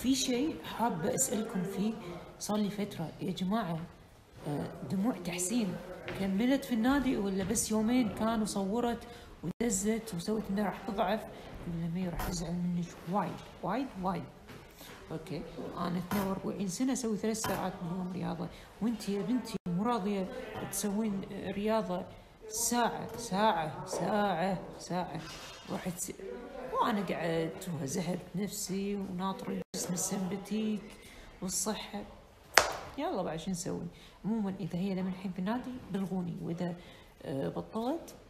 في شيء حابة أسألكم فيه. صار لي فترة يا جماعة، دموع تحسين كملت في النادي ولا بس يومين كانوا صورت ودزت وسوت انها راح تضعف؟ ولا مي راح تزعل منك وايد وايد وايد. اوكي، انا 42 سنة اسوي 3 ساعات باليوم رياضة، وانت يا بنتي مو راضية تسوين رياضة ساعة ساعة ساعة ساعة. رحت وانا قعدت وهزهت نفسي وناطر الجسم السمبتيك والصحة. يلا بعد شو نسوي؟ عموما اذا هي لمن الحين في النادي بلغوني، واذا بطلت